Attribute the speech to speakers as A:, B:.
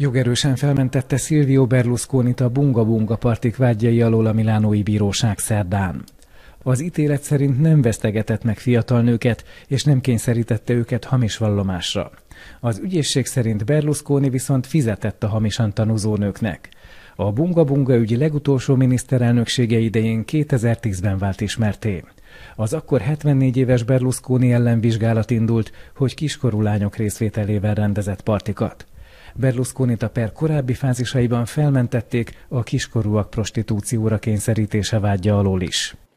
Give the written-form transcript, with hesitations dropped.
A: Jogerősen felmentette Silvio Berlusconit a Bunga Bunga partik vádjai alól a milánói bíróság szerdán. Az ítélet szerint nem vesztegetett meg fiatal nőket, és nem kényszerítette őket hamis vallomásra. Az ügyészség szerint Berlusconi viszont fizetett a hamisan tanúzó nőknek. A Bunga Bunga ügy legutolsó miniszterelnöksége idején 2010-ben vált ismertté. Az akkor 74 éves Berlusconi ellen vizsgálat indult, hogy kiskorú lányok részvételével rendezett partikat. Berlusconit a per korábbi fázisaiban felmentették a kiskorúak prostitúcióra kényszerítése vádja alól is.